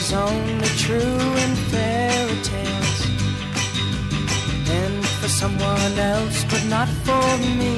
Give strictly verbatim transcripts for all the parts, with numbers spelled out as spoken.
was only true in fairy tales, and for someone else, but not for me.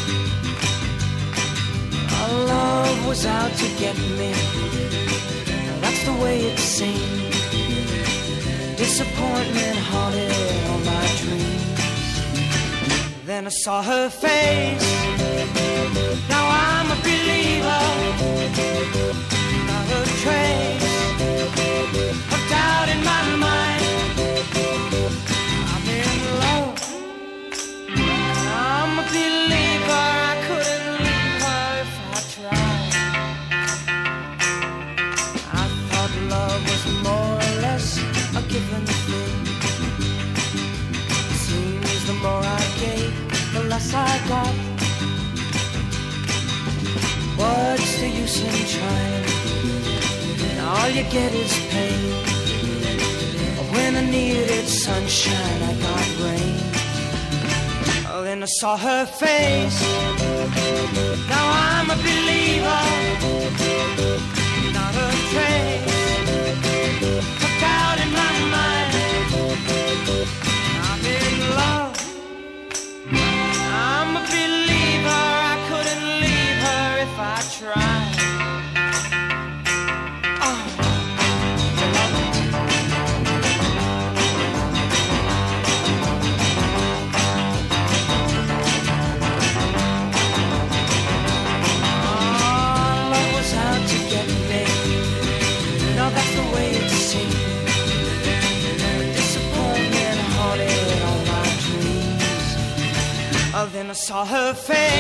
Our love was out to get me, that's the way it seemed. Disappointment haunted all my dreams. Then I saw her face, now I'm a believer. Not a trace of doubt in my mind. I'm in love, I'm a believer. I couldn't leave her if I tried. I thought love was more or less a given thing. Seems the more I gave, the less I got. What's the use in trying? All you get is pain. When I needed sunshine, I got rain. Oh, then I saw her face, now I'm a believer. Not a trace of doubt in my mind. I'm in love, I'm a believer. I couldn't leave her if I tried. That's the way it seemed. Disappointment haunted all my dreams. Oh, then I saw her face.